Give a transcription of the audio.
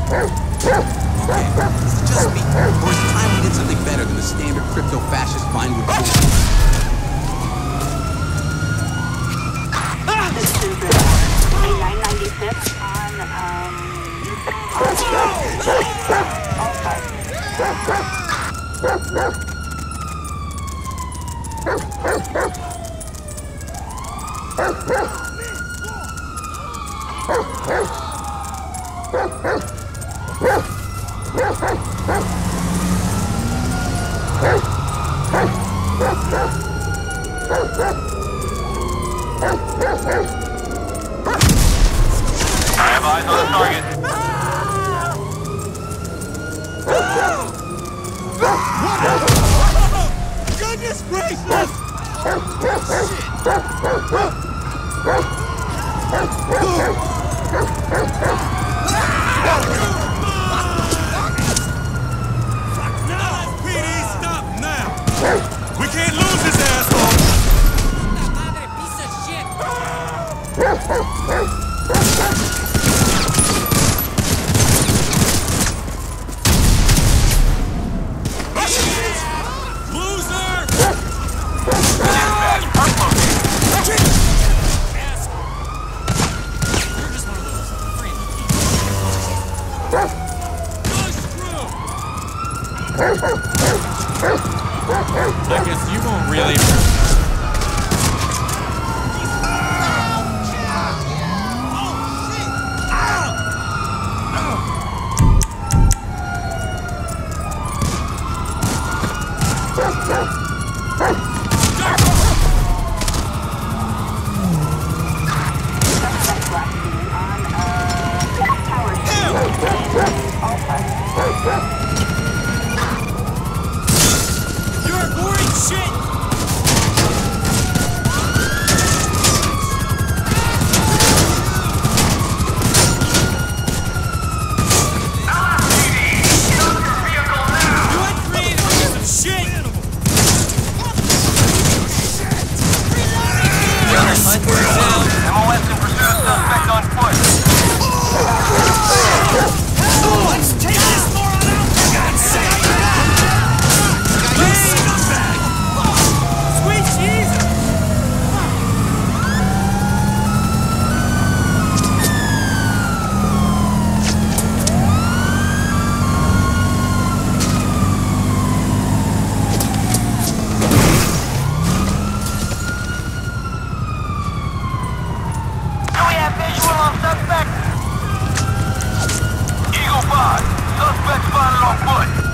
Okay, is it just me? Or is it time we did something better than the standard crypto-fascist Vinewood bullshit? This is A995 I have eyes on the target. Goodness gracious! PD, stop now! We can't lose this asshole! I guess you won't really. You're boring shit! You had created a piece of shit! MOS in pursuit of suspect on foot. Let's take this moron out! For God's sake! Sweet Jesus! Do we have visual on suspect? Eagle 5. Suspect spotted on foot.